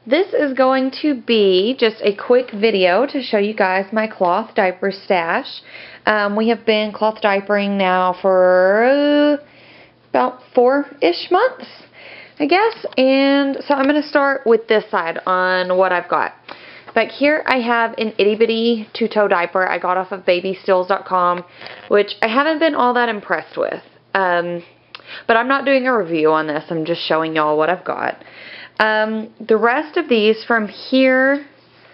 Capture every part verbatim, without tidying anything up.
This is going to be just a quick video to show you guys my cloth diaper stash. Um, we have been cloth diapering now for uh, about four-ish months, I guess. And so I'm going to start with this side on what I've got. Back here I have an itty bitty two-toe diaper I got off of baby steals dot com, which I haven't been all that impressed with. Um, but I'm not doing a review on this, I'm just showing y'all what I've got. Um, the rest of these from here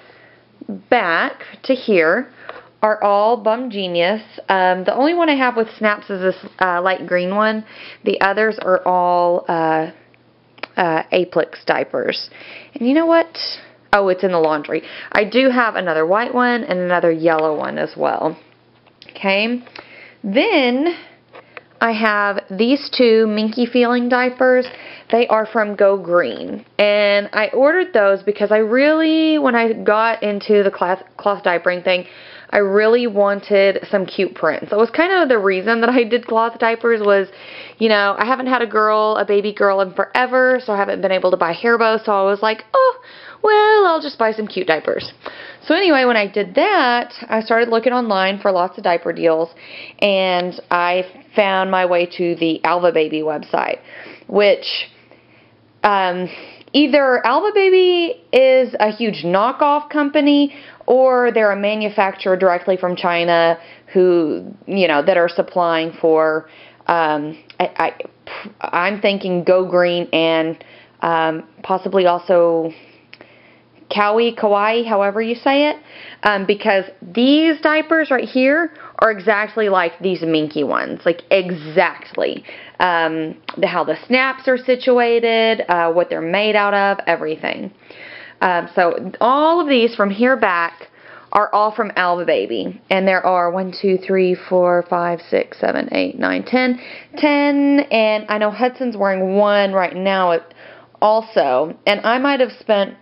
back to here are all Bum Genius. Um, the only one I have with snaps is this uh, light green one. The others are all uh, uh, Aplix diapers. And you know what? Oh, it's in the laundry. I do have another white one and another yellow one as well. Okay. Then I have these two Minky Feeling diapers. They are from Go Green. And I ordered those because I really, when I got into the cloth, cloth diapering thing, I really wanted some cute prints. That was kind of the reason that I did cloth diapers was, you know, I haven't had a girl, a baby girl in forever, so I haven't been able to buy Haribo, so I was like, oh, well, I'll just buy some cute diapers. So anyway, when I did that, I started looking online for lots of diaper deals, and I found my way to the Alva Baby website, which um, either Alva Baby is a huge knockoff company, or they're a manufacturer directly from China who, you know, that are supplying for, um, I, I, I'm thinking Go Green and um, possibly also Kawi, Kawaii, however you say it, um, because these diapers right here are exactly like these Minky ones, like exactly. Um, the, how the snaps are situated, uh, what they're made out of, everything. Um, so all of these from here back are all from Alva Baby, and there are one, two, three, four, five, six, seven, eight, nine, ten, ten, and I know Hudson's wearing one right now also, and I might have spent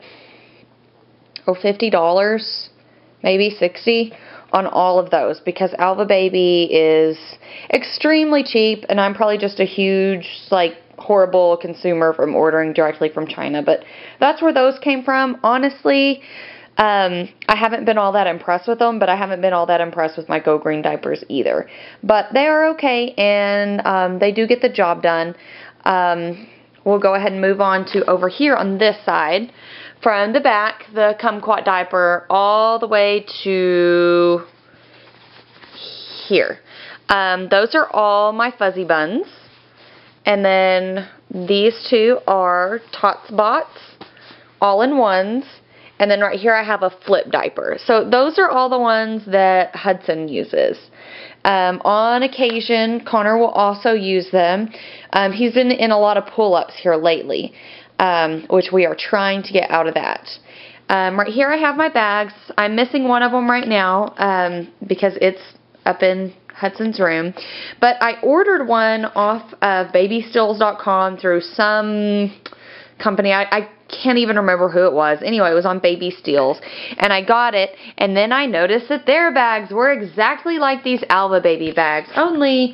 or fifty dollars, maybe sixty dollars on all of those because Alva Baby is extremely cheap, and I'm probably just a huge, like, horrible consumer from ordering directly from China, but that's where those came from. Honestly, um, I haven't been all that impressed with them, but I haven't been all that impressed with my Go Green diapers either. But they are okay, and um, they do get the job done. Um, we'll go ahead and move on to over here on this side. From the back, the Kumquat diaper, all the way to here. Um, those are all my Fuzzy Buns. And then these two are Tots Bots, all-in-ones. And then right here I have a flip diaper. So those are all the ones that Hudson uses. Um, on occasion, Connor will also use them. Um, he's been in a lot of pull-ups here lately. Um, which we are trying to get out of that. Um, right here I have my bags. I'm missing one of them right now um, because it's up in Hudson's room. But I ordered one off of baby steals dot com through some company. I, I can't even remember who it was. Anyway, it was on Baby Steals. And I got it. And then I noticed that their bags were exactly like these Alva Baby bags. Only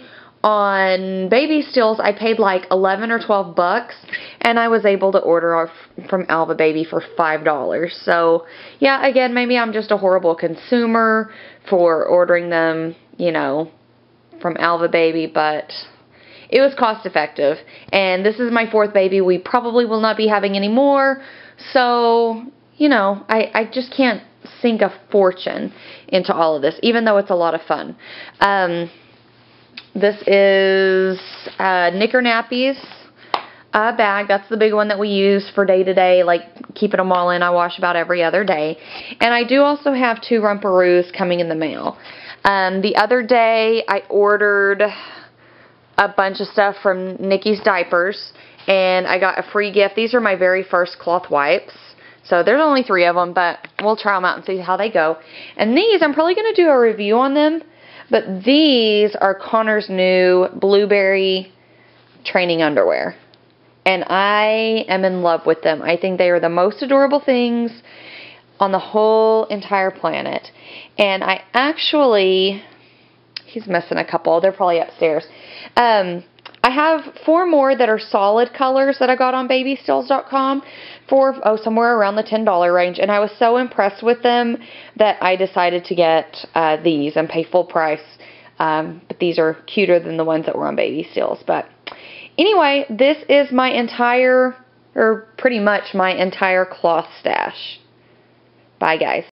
on Baby Steals, I paid like eleven or twelve bucks, and I was able to order off from Alva Baby for five dollars. So, yeah, again, maybe I'm just a horrible consumer for ordering them, you know, from Alva Baby, but it was cost effective. And this is my fourth baby. We probably will not be having any more. So, you know, I, I just can't sink a fortune into all of this, even though it's a lot of fun. Um... This is uh, Knicker Nappies uh, bag. That's the big one that we use for day-to-day, like keeping them all in. I wash about every other day. And I do also have two Rumparoos coming in the mail. Um, the other day, I ordered a bunch of stuff from Nikki's Diapers, and I got a free gift. These are my very first cloth wipes. So there's only three of them, but we'll try them out and see how they go. And these, I'm probably going to do a review on them. But these are Connor's new Blueberry training underwear. And I am in love with them. I think they are the most adorable things on the whole entire planet. And I actually, he's missing a couple. They're probably upstairs. Um, I have four more that are solid colors that I got on baby steals dot com for, oh, somewhere around the ten dollar range. And I was so impressed with them that I decided to get uh, these and pay full price. Um, but these are cuter than the ones that were on Baby Steals. But anyway, this is my entire, or pretty much my entire cloth stash. Bye, guys.